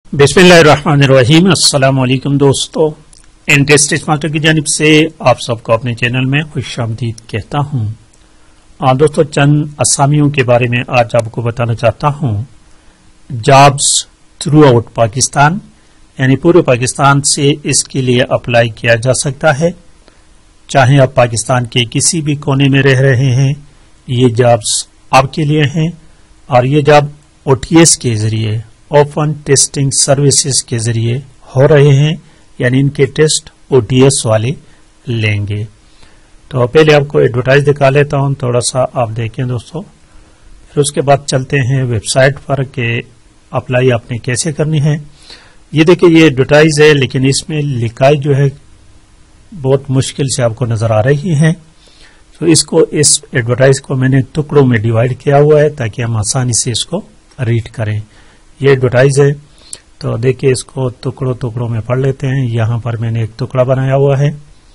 बिस्मिल्लाहिर्रहमानिर्रहीम। अस्सलाम वालेकुम दोस्तों, टेस्ट मास्टर की जानिब से आप सबको अपने चैनल में खुशामदीद कहता हूँ। दोस्तों, चंद असामियों के बारे में आज आपको बताना चाहता हूँ। जॉब्स थ्रू आउट पाकिस्तान, यानी पूरे पाकिस्तान से इसके लिए अप्लाई किया जा सकता है। चाहे आप पाकिस्तान के किसी भी कोने में रह रहे हैं, ये जॉब्स आपके लिए हैं। और ये जॉब OTS के जरिए, ओपन टेस्टिंग सर्विसेज के जरिए हो रहे हैं, यानी इनके टेस्ट OTS वाले लेंगे। तो पहले आपको एडवर्टाइज दिखा लेता हूं, थोड़ा सा आप देखें दोस्तों। फिर उसके बाद चलते हैं वेबसाइट पर कि अप्लाई आपने कैसे करनी है। ये देखिए, ये एडवर्टाइज है, लेकिन इसमें लिखाई जो है बहुत मुश्किल से आपको नजर आ रही है। तो इस एडवर्टाइज को मैंने टुकड़ों में डिवाइड किया हुआ है ताकि हम आसानी से इसको रीड करें। ये एडवर्टाइज है, तो देखिए इसको टुकड़ों में पढ़ लेते हैं। यहां पर मैंने एक टुकड़ा बनाया हुआ है।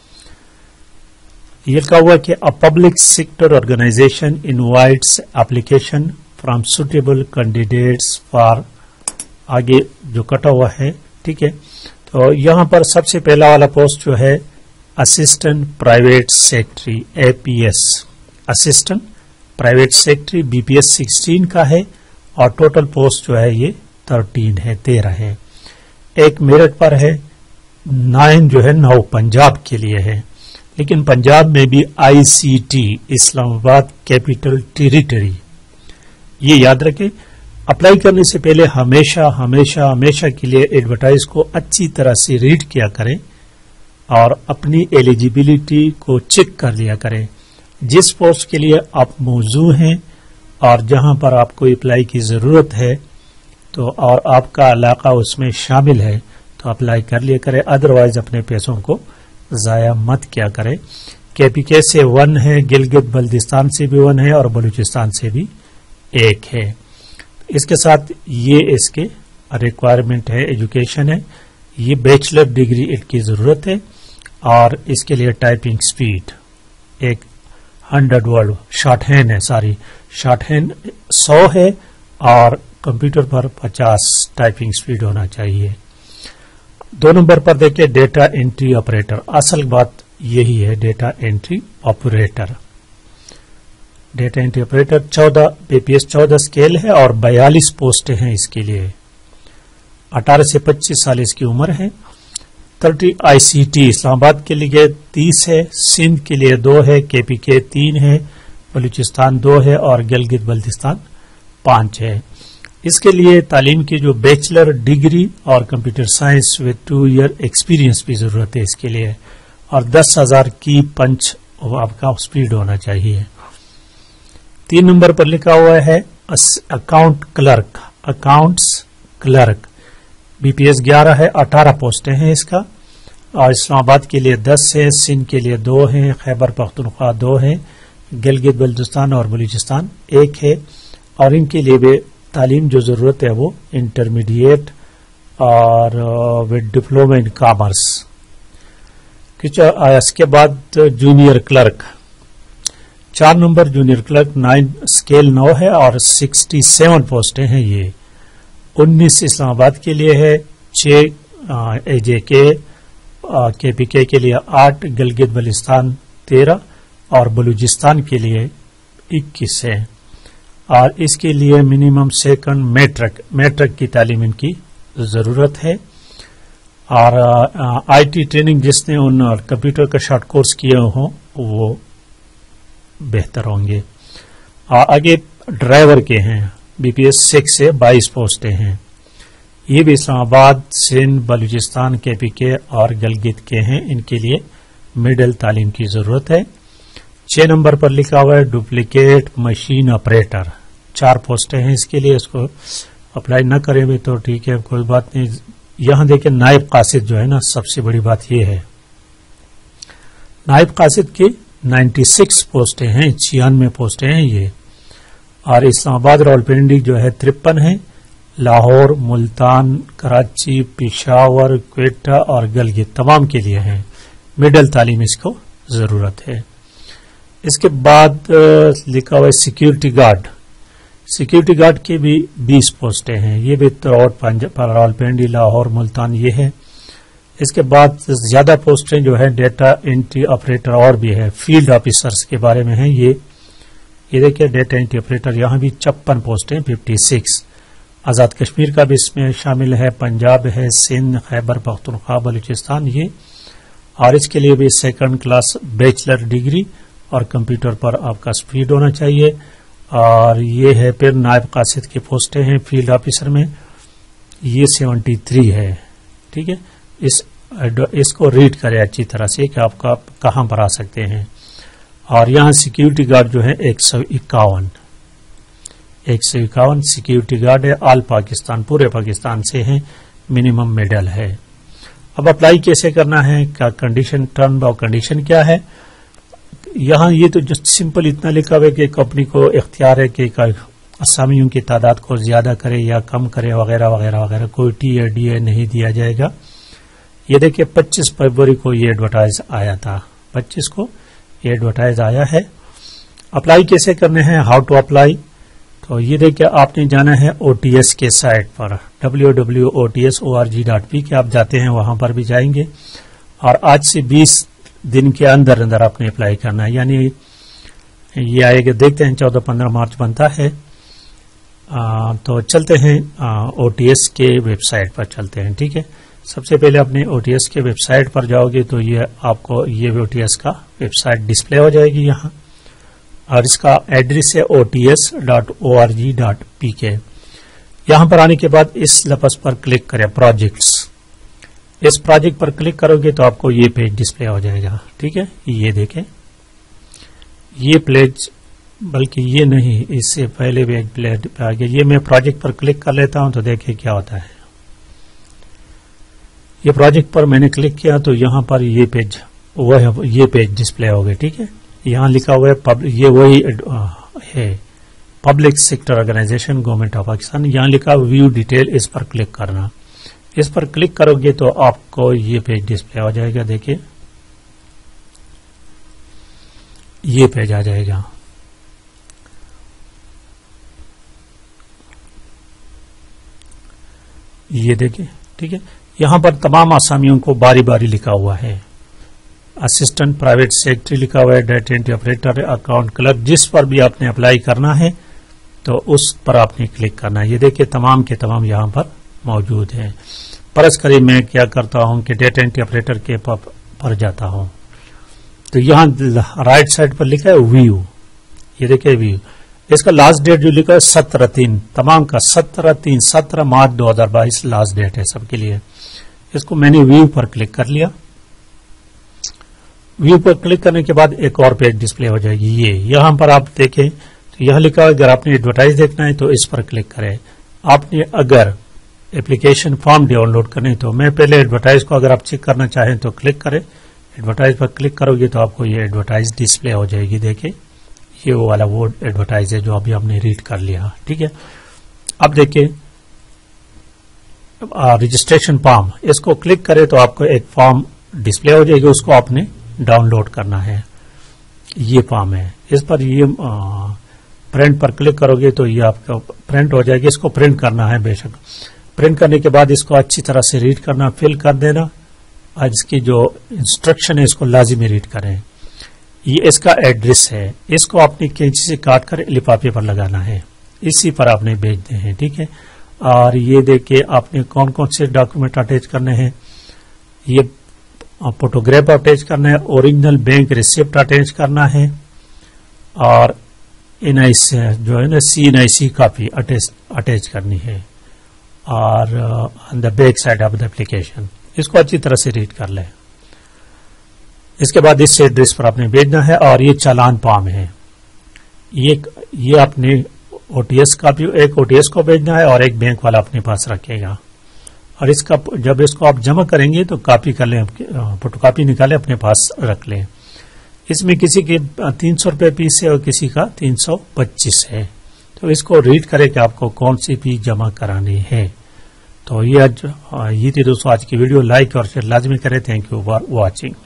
ये लिखा हुआ कि a public sector organisation invites application from suitable candidates for, आगे जो कटा हुआ है, ठीक है। तो यहां पर सबसे पहला वाला पोस्ट जो है assistant private secretary APS, assistant private secretary BPS 16 का है। और टोटल पोस्ट जो है ये 13 है। एक मेरठ पर है, 9 जो है 9 पंजाब के लिए है। लेकिन पंजाब में भी ICT, इस्लामाबाद कैपिटल टेरिटरी, ये याद रखें। अप्लाई करने से पहले हमेशा के लिए एडवर्टाइज को अच्छी तरह से रीड किया करें और अपनी एलिजिबिलिटी को चेक कर लिया करें। जिस पोस्ट के लिए आप मौजू हैं और जहां पर आपको अप्लाई की जरूरत है, तो और आपका इलाका उसमें शामिल है, तो अप्लाई कर लिया करें। अदरवाइज अपने पैसों को जाया मत किया करें। KPK से 1 है, गिलगित बल्दिस्तान से भी 1 है और बलूचिस्तान से भी 1 है। इसके साथ ये इसके रिक्वायरमेंट है, एजुकेशन है। ये बैचलर डिग्री की जरूरत है और इसके लिए टाइपिंग स्पीड एक 100 वर्ड शॉर्ट हैंड है, शॉर्ट हैंड 100 है और कंप्यूटर पर 50 टाइपिंग स्पीड होना चाहिए। 2 नंबर पर देखिए डेटा एंट्री ऑपरेटर। असल बात यही है, data entry operator. Data entry operator 14 BPS 14 scale है और 42 पोस्ट हैं इसके लिए। 18 से 25 साल इसकी उम्र है। 30 ICT इस्लामाबाद के लिए 30 है, सिंध के लिए 2 है, KPK 3 है, बलूचिस्तान 2 है और गिलगित बल्तिस्तान 5 है। इसके लिए तालीम की जो बैचलर डिग्री और computer science with 2 year experience भी जरूरत है इसके लिए। और 10,000 की पंच आपका स्पीड होना चाहिए। 3 नंबर पर लिखा हुआ है account clerk, accounts clerk. BPS 11 है, 18 पोस्टें हैं इसका। और इस्लामाबाद के लिए 10 है, सिंध के लिए 2 है, खैबर पख्तूनख्वा 2 है, गिलगित बल्तिस्तान और बलूचिस्तान 1 है। और इनके लिए भी तालीम जो जरूरत है वो इंटरमीडिएट और विद डिप्लोमा इन कॉमर्स। इसके बाद junior clerk 4 number, junior clerk 9 scale 9 है और 67 पोस्टें हैं ये। 19 इस्लामाबाद के लिए है, 6 AJK, KPK के लिए 8, गिलगित बल्तिस्तान 13 और बलूचिस्तान के लिए 21 है। और इसके लिए मिनिमम सेकंड मैट्रिक की तालीम इनकी जरूरत है। और IT ट्रेनिंग जिसने उन कंप्यूटर का शॉर्ट कोर्स किए हों वो बेहतर होंगे। आगे ड्राइवर के हैं, BPS 6 से 22 पोस्टें हैं। ये भी इस्लामाबाद, सिंध, बलूचिस्तान, KPK और गिलगित के हैं। इनके लिए मिडिल तालीम की जरूरत है। 6 नंबर पर लिखा हुआ है डुप्लीकेट मशीन ऑपरेटर, 4 पोस्टें हैं इसके लिए। इसको अप्लाई न करें भी तो ठीक है, कोई बात नहीं। यहां देखिए नायब कासिद जो है ना, सबसे बड़ी बात यह है, नायब कासिद की 96 पोस्टें हैं, 96 पोस्टें हैं ये। और इस्लामाबाद, रावलपिंडी जो है 53 है, लाहौर, मुल्तान, कराची, पेशावर, क्वेटा और गिलगित तमाम के लिए हैं। मिडिल तालीम इसको जरूरत है। इसके बाद लिखा हुआ है सिक्योरिटी गार्ड, सिक्योरिटी गार्ड के भी 20 पोस्टें हैं, ये भी रावलपिंडी, लाहौर, मुल्तान ये है। इसके बाद ज्यादा पोस्टें जो है डेटा एंट्री ऑपरेटर और भी है, फील्ड ऑफिसर्स के बारे में है। ये देखिए डेटा एंट्री ऑपरेटर, यहाँ भी 56 पोस्टें 56। आजाद कश्मीर का भी इसमें शामिल है, पंजाब है, सिंध, खैबर पख्तूनख्वा, बलूचिस्तान ये। और इसके लिए भी 2nd क्लास बैचलर डिग्री और कंप्यूटर पर आपका स्पीड होना चाहिए। और ये है फिर नायब कासिद की पोस्टें हैं फील्ड ऑफिसर में, ये 73 है। ठीक है, इसको रीड करें अच्छी तरह से कि आपका कहां पर आ सकते हैं। और यहां सिक्योरिटी गार्ड जो है 151 सिक्योरिटी गार्ड है, ऑल पाकिस्तान, पूरे पाकिस्तान से है, मिनिमम मेडल है। अब अप्लाई कैसे करना है, क्या कंडीशन, टर्म और कंडीशन क्या है। यहां ये तो जस्ट सिंपल इतना लिखा हुआ है कि कंपनी को इख्तियार है कि असामियों की तादाद को ज्यादा करे या कम करे वगैरह वगैरह वगैरह, कोई टी या डी नहीं दिया जाएगा। ये देखिए 25 फरवरी को ये एडवर्टाइज आया था, 25 को ये एडवर्टाइज आया है। अप्लाई कैसे करने हैं, हाउ टू अप्लाई, तो ये देखिए आपने जाना है OTS के साइट पर www.otsorg.p के आप जाते हैं, वहां पर भी जाएंगे। और आज से 20 दिन के अंदर अंदर आपने अप्लाई करना है, यानी ये आएगा, देखते हैं 14-15 मार्च बनता है। तो चलते हैं OTS के वेबसाइट पर चलते हैं। ठीक है, सबसे पहले अपने OTS के वेबसाइट पर जाओगे तो ये आपको ये OTS का वेबसाइट डिस्प्ले हो जाएगी यहाँ, और इसका एड्रेस है ots.org.pk। यहां पर आने के बाद इस लफ्ज पर क्लिक करें, प्रोजेक्ट्स। इस प्रोजेक्ट पर क्लिक करोगे तो आपको ये पेज डिस्प्ले हो जाएगा। ठीक है, ये देखें, ये पेज, बल्कि ये नहीं, इससे पहले भी एक पेज आ गया। ये मैं प्रोजेक्ट पर क्लिक कर लेता हूं तो देखिए क्या होता है। ये प्रोजेक्ट पर मैंने क्लिक किया तो यहां पर ये पेज, ये पेज डिस्प्ले हो गए। ठीक है, यहां लिखा हुआ है ये वही है, public sector organisation, government of Pakistan. यहां लिखा व्यू डिटेल, इस पर क्लिक करना। इस पर क्लिक करोगे तो आपको ये पेज डिस्प्ले हो जाएगा। देखिए ये पेज आ जाएगा। ये देखिए, ठीक है, यहां पर तमाम आसामियों को बारी बारी लिखा हुआ है। असिस्टेंट प्राइवेट सेक्रेटरी लिखा हुआ है, data entry operator, account clerk, जिस पर भी आपने अप्लाई करना है तो उस पर आपने क्लिक करना है। ये देखिए तमाम के तमाम यहां पर मौजूद है। परस करीब मैं क्या करता हूं कि डेटा एंट्री ऑपरेटर के पर जाता हूं तो यहां राइट साइड पर लिखा है व्यू। ये देखिए व्यू, इसका लास्ट डेट जो लिखा है 17/3, तमाम का 17 मार्च 2022 लास्ट डेट है सबके लिए। इसको मैंने व्यू पर क्लिक कर लिया। व्यू पर क्लिक करने के बाद एक और पेज डिस्प्ले हो जाएगी। ये यहां पर आप देखें तो यहां लिखा है अगर आपने एडवर्टाइज देखना है तो इस पर क्लिक करें। आपने अगर एप्लीकेशन फॉर्म डाउनलोड करने तो मैं पहले एडवर्टाइज को अगर आप चेक करना चाहें तो क्लिक करें। एडवर्टाइज पर क्लिक करोगे तो आपको ये एडवर्टाइज डिस्प्ले हो जाएगी। देखिए ये वो वाला वो एडवर्टाइज है जो अभी हमने रीड कर लिया। ठीक है, अब देखिए रजिस्ट्रेशन फॉर्म, इसको क्लिक करें तो आपको एक फॉर्म डिस्प्ले हो जाएगी, उसको आपने डाउनलोड करना है। ये फॉर्म है, इस पर ये प्रिंट पर क्लिक करोगे तो ये आपका प्रिंट हो जाएगी। इसको प्रिंट करना है, बेशक प्रिंट करने के बाद इसको अच्छी तरह से रीड करना, फिल कर देना। आज इसकी जो इंस्ट्रक्शन है इसको लाजिमी रीड करें। ये इसका एड्रेस है, इसको अपनी कैंची से काट कर लिफाफे पर लगाना है, इसी पर आपने भेजने हैं। ठीक है, और ये देखिए आपने कौन कौन से डॉक्यूमेंट अटैच करने हैं। ये फोटोग्राफ अटैच करना है, ओरिजिनल बैंक रिसिप्ट अटैच करना है, और एनआईसी जो है ना CNIC कॉपी अटैच करनी है, और on the back side of the application. इसको अच्छी तरह से रीड कर लें। इसके बाद इस एड्रेस पर आपने भेजना है। और ये चालान फॉर्म है, ये आपने OTS कॉपी, एक OTS को भेजना है और एक बैंक वाला अपने पास रखेगा। और इसका जब इसको आप जमा करेंगे तो कॉपी कर लें, फोटोकॉपी निकालें अपने पास रख लें। इसमें किसी के 300 रुपये फीस है और किसी का 325 है। तो इसको रीड करें कि आपको कौन सी फीस जमा करानी है। तो ये थी दोस्तों आज की वीडियो। लाइक और शेयर लाजमी करें। Thank you for watching.